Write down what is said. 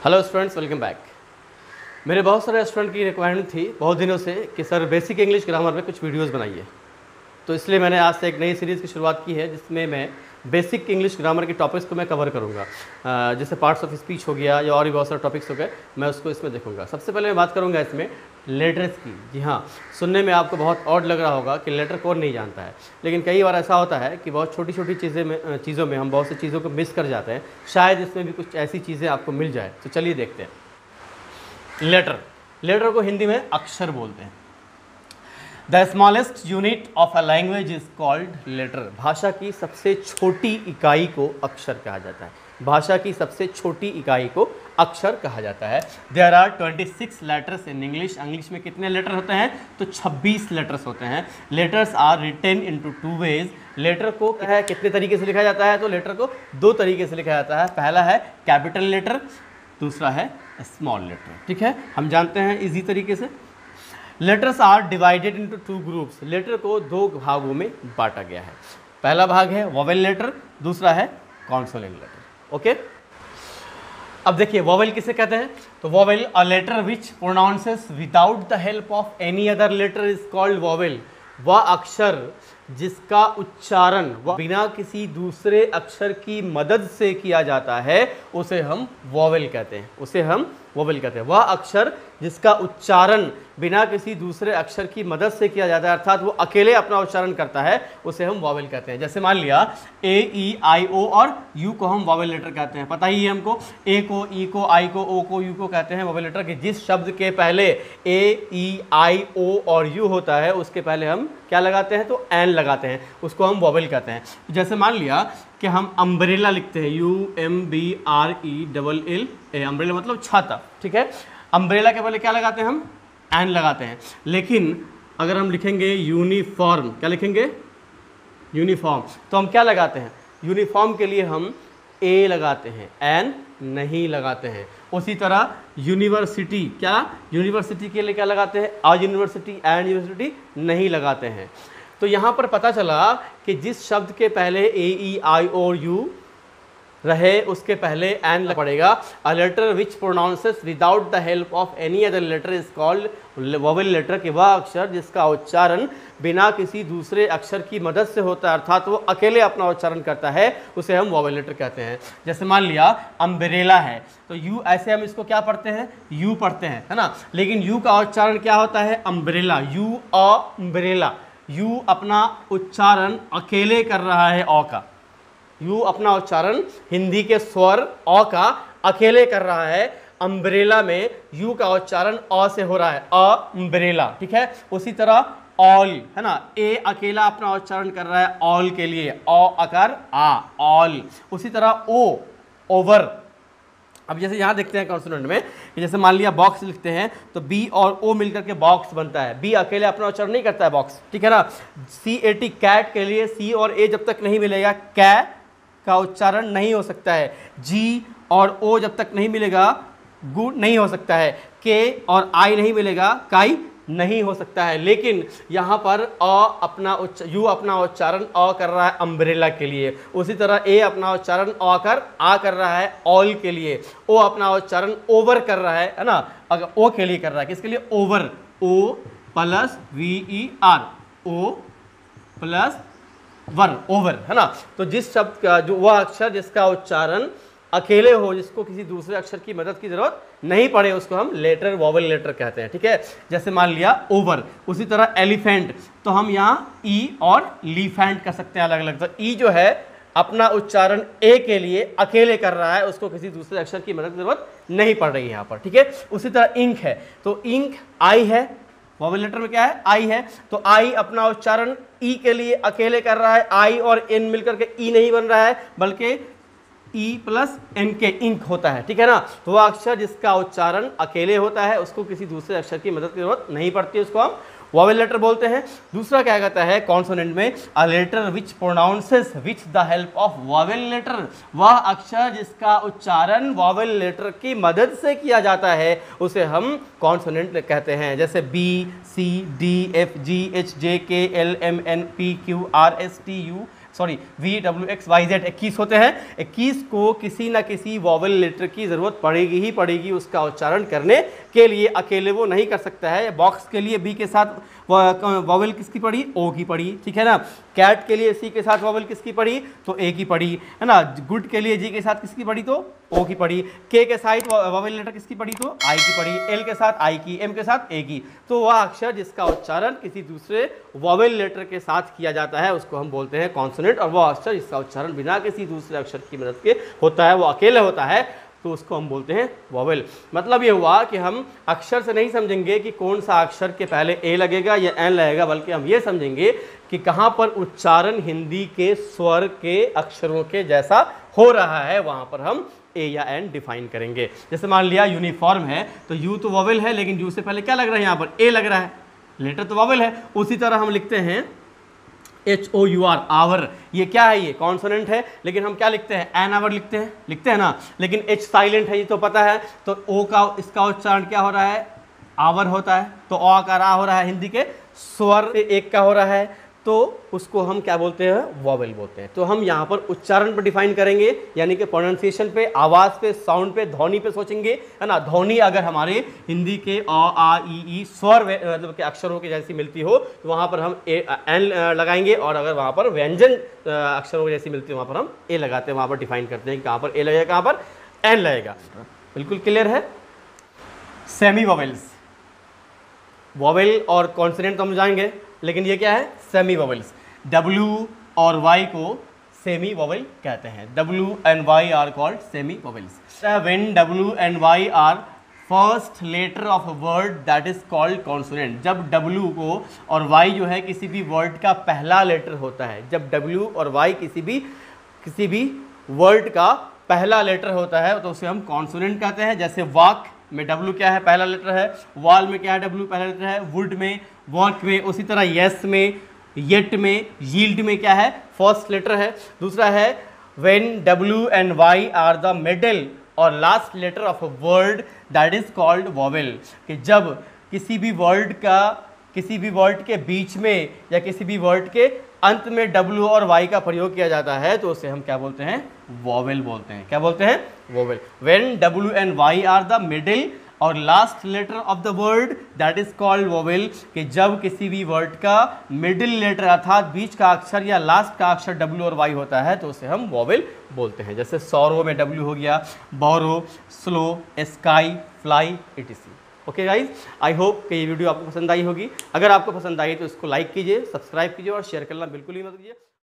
Hello students, welcome back. मेरे बहुत सारे स्टूडेंट की रिक्वायरमेंट थी बहुत दिनों से कि सर बेसिक इंग्लिश ग्रामर में कुछ वीडियोस बनाइए, तो इसलिए मैंने आज से एक नई सीरीज़ की शुरुआत की है जिसमें मैं बेसिक इंग्लिश ग्रामर के टॉपिक्स को मैं कवर करूँगा। जैसे पार्ट्स ऑफ स्पीच हो गया या और भी बहुत सारे टॉपिक्स हो गए, मैं उसको इसमें देखूँगा। सबसे पहले मैं बात करूँगा इसमें लेटर्स की। जी हाँ, सुनने में आपको बहुत ऑड लग रहा होगा कि लेटर कौन नहीं जानता है, लेकिन कई बार ऐसा होता है कि बहुत छोटी छोटी चीज़ों में हम बहुत सी चीज़ों को मिस कर जाते हैं। शायद इसमें भी कुछ ऐसी चीज़ें आपको मिल जाए, तो चलिए देखते हैं। लेटर को हिंदी में अक्षर बोलते हैं। The smallest unit of a language is called letter. भाषा की सबसे छोटी इकाई को अक्षर कहा जाता है। भाषा की सबसे छोटी इकाई को अक्षर कहा जाता है। There are 26 letters in English. English में कितने लेटर होते हैं? तो 26 लेटर्स होते हैं। Letters are written into 2 ways. Letter को कितने तरीके से लिखा जाता है? तो लेटर को 2 तरीके से लिखा जाता है। पहला है कैपिटल लेटर, दूसरा है स्मॉल लेटर। ठीक है, हम जानते हैं इजी तरीके से। Letters are divided into 2 groups. Letter को 2 भागों में बांटा गया है। पहला भाग है वोवेल लेटर, दूसरा है कॉन्सोनेंट लेटर। ओके, अब देखिए वोवेल किसे कहते हैं? तो vowel a letter which pronounces without the help of any other letter is called vowel. वह अक्षर जिसका उच्चारण बिना किसी दूसरे अक्षर की मदद से किया जाता है उसे हम वोवेल कहते हैं। उसे हम वोवेल कहते हैं। वह अक्षर जिसका उच्चारण बिना किसी दूसरे अक्षर की मदद से किया जाता है, अर्थात वो अकेले अपना उच्चारण करता है, उसे हम वोवेल कहते हैं। जैसे मान लिया ए, ई, आई, ओ और यू को हम वोवेल लेटर कहते हैं। पता ही है हमको, ए को, ई को, आई को, ओ को, यू को कहते हैं वोवेल लेटर। कि जिस शब्द के पहले ए, ई, आई, ओ और यू होता है उसके पहले हम क्या लगाते हैं? तो एन लगाते हैं, उसको हम वोवेल कहते हैं। जैसे मान लिया कि हम अम्ब्रेला लिखते हैं, UMBRELLA। अम्ब्रेला मतलब छाता। ठीक है, अम्ब्रेला के पहले क्या लगाते हैं? हम एन लगाते हैं। लेकिन अगर हम लिखेंगे यूनिफॉर्म, क्या लिखेंगे? यूनिफॉर्म, तो हम क्या लगाते हैं? यूनिफॉर्म के लिए हम ए लगाते हैं, एन नहीं लगाते हैं। उसी तरह यूनिवर्सिटी, क्या यूनिवर्सिटी के लिए क्या लगाते हैं? आ यूनिवर्सिटी, एंड यूनिवर्सिटी नहीं लगाते हैं। तो यहाँ पर पता चला कि जिस शब्द के पहले ए, ई, आई और यू रहे उसके पहले एन लगना पड़ेगा। A letter which pronounces without the help of any other letter is called vowel letter. कि वह अक्षर जिसका उच्चारण बिना किसी दूसरे अक्षर की मदद से होता है, अर्थात वो अकेले अपना उच्चारण करता है, उसे हम वोवेल लेटर कहते हैं। जैसे मान लिया अम्ब्रेला है, तो यू, ऐसे हम इसको क्या पढ़ते हैं? यू पढ़ते हैं, है ना। लेकिन यू का उच्चारण क्या होता है? Umbrella, you umbrella. यू अपना उच्चारण अकेले कर रहा है अ का। यू अपना उच्चारण हिंदी के स्वर अ का अकेले कर रहा है। अम्ब्रेला में यू का उच्चारण अ से हो रहा है, अम्ब्रेला। ठीक है, उसी तरह ऑल, है ना, ए अकेला अपना उच्चारण कर रहा है ऑल के लिए, अ आकार आ, ऑल। उसी तरह ओ, ओवर। अब जैसे यहाँ देखते हैं कॉन्सोनेंट में, जैसे मान लिया बॉक्स लिखते हैं तो बी और ओ मिलकर के बॉक्स बनता है। बी अकेले अपना उच्चारण नहीं करता है, बॉक्स। ठीक है ना। CAT, कैट के लिए सी और ए जब तक नहीं मिलेगा कै का उच्चारण नहीं हो सकता है। जी और ओ जब तक नहीं मिलेगा गु नहीं हो सकता है। के और आई नहीं मिलेगा काई नहीं हो सकता है। लेकिन यहाँ पर यू अपना उच्चारण अ कर रहा है अम्ब्रेला के लिए। उसी तरह ए अपना उच्चारण आ कर रहा है ऑल के लिए। ओ अपना उच्चारण ओवर कर रहा है ना, अगर ओ के लिए कर रहा है। किसके लिए? Over, O plus VER, O plus वर, ओवर, है ना। तो जिस शब्द का जो वह अक्षर जिसका उच्चारण अकेले हो, जिसको किसी दूसरे अक्षर की मदद की जरूरत नहीं पड़े, उसको हम लेटर, वोवेल लेटर कहते हैं। ठीक है, जैसे मान लिया ओवर। उसी तरह एलिफेंट, तो हम यहाँ ई और लीफेंट कर सकते हैं अलग अलग। तो ई जो है अपना उच्चारण ए के लिए अकेले कर रहा है, उसको किसी दूसरे अक्षर की मदद की जरूरत नहीं पड़ रही है यहाँ पर। ठीक है, उसी तरह इंक है, तो इंक आई है, वोवेल लेटर में क्या है? आई है। तो आई अपना उच्चारण ई के लिए अकेले कर रहा है। आई और एन मिलकर के ई नहीं बन रहा है, बल्कि ई प्लस एन के इंक होता है। ठीक है ना। तो वह अक्षर जिसका उच्चारण अकेले होता है, उसको किसी दूसरे अक्षर की मदद की जरूरत नहीं पड़ती, उसको हम वोवेल लेटर बोलते हैं। दूसरा क्या कहता है कॉन्सोनेंट में? A letter which pronounces with the help of vowel letter. वह अक्षर जिसका उच्चारण वोवेल लेटर की मदद से किया जाता है, उसे हम कॉन्सोनेंट कहते हैं। जैसे B, C, D, F, G, H, J, K, L, M, N, P, Q, R, S, T, U, sorry VWXYZ 21 होते हैं। 21 को किसी ना किसी वॉवेल लेटर की ज़रूरत पड़ेगी ही पड़ेगी उसका उच्चारण करने के लिए, अकेले वो नहीं कर सकता है। बॉक्स के लिए बी के साथ वॉवेल किसकी पड़ी, ओ की पड़ी, ठीक है ना। कैट के लिए सी के साथ वॉवेल किसकी पड़ी, तो ए की पड़ी, है ना। गुड के लिए जी के साथ किसकी पड़ी, तो ओ की पड़ी। के साथ वॉवेल लेटर किसकी पड़ी, तो आई की पड़ी। एल के साथ आई की, एम के साथ ए की। तो वह अक्षर जिसका उच्चारण किसी दूसरे वॉवेल लेटर के साथ किया जाता है उसको हम बोलते हैं कॉन्सोनेंट, और वह अक्षर जिसका उच्चारण बिना किसी दूसरे अक्षर की मदद के होता है, वो अकेले होता है, तो उसको हम बोलते हैं वॉवेल। मतलब ये हुआ कि हम अक्षर से नहीं समझेंगे कि कौन सा अक्षर के पहले ए लगेगा या एन लगेगा, बल्कि हम ये समझेंगे कि कहाँ पर उच्चारण हिंदी के स्वर के अक्षरों के जैसा हो रहा है, वहाँ पर हम ए या एन डिफाइन करेंगे। जैसे मान लिया यूनिफॉर्म है, तो यू तो वॉवेल है, लेकिन यू से पहले क्या लग रहा है, यहाँ पर ए लग रहा है, लेटर तो वॉवेल है। उसी तरह हम लिखते हैं HOUR, आवर, ये क्या है, ये कॉन्सोनेंट है, लेकिन हम क्या लिखते हैं, एन आवर लिखते हैं ना, लेकिन H साइलेंट है, ये तो पता है। तो ओ का इसका उच्चारण क्या हो रहा है, आवर होता है, तो ओ का रा हो रहा है, हिंदी के स्वर से एक का हो रहा है, तो उसको हम क्या बोलते हैं, वॉवेल बोलते हैं। तो हम यहाँ पर उच्चारण पर डिफाइन करेंगे, यानी कि प्रोनाउंसिएशन पे, आवाज़ पे, साउंड पे, ध्वनि पे सोचेंगे, है ना। ध्वनि अगर हमारे हिंदी के अ आ ई स्वर मतलब के अक्षरों की जैसी मिलती हो तो वहाँ पर हम एन लगाएंगे, और अगर वहाँ पर व्यंजन अक्षरों की जैसी मिलती है वहाँ पर हम ए लगाते हैं, वहाँ पर डिफाइन करते हैं कि कहाँ पर ए लगेगा, कहाँ पर एन लगेगा। बिल्कुल क्लियर है। सेमी वॉवेल्स, वॉवेल और कॉन्सोनेंट तो हम जाएंगे, लेकिन ये क्या है, सेमी वॉवेल्स। W और Y को सेमी वॉवेल कहते हैं। W and Y are called semi vowels. When W and Y are first letter of a word that is called consonant, जब W को और Y जो है किसी भी वर्ड का पहला लेटर होता है, जब W और Y किसी भी वर्ड का पहला लेटर होता है तो उसे हम कॉन्सोनेंट कहते हैं। जैसे वाक में W क्या है, पहला लेटर है। वॉल में क्या है, W पहला लेटर है। वुड में, वर्क में, उसी तरह यस में, येट में, यील्ड में क्या है, फर्स्ट लेटर है। दूसरा है when W and Y are the middle और last letter of a word that is called vowel, कि जब किसी भी वर्ड के बीच में या किसी भी वर्ड के अंत में W और Y का प्रयोग किया जाता है तो उसे हम क्या बोलते हैं, वॉवेल बोलते हैं। क्या बोलते हैं, vowel. When W and Y are the middle और last letter of the word that is called vowel, कि जब किसी भी वर्ड का मिडिल लेटर अर्थात बीच का अक्षर या लास्ट का अक्षर W और Y होता है तो उसे हम वॉवेल बोलते हैं। जैसे सॉरो में W हो गया, borrow, slow, sky, fly, etc। Okay guys, I hope कि ये वीडियो आपको पसंद आई होगी। अगर आपको पसंद आई तो इसको लाइक कीजिए, सब्सक्राइब कीजिए और शेयर करना बिल्कुल ही मत कीजिए।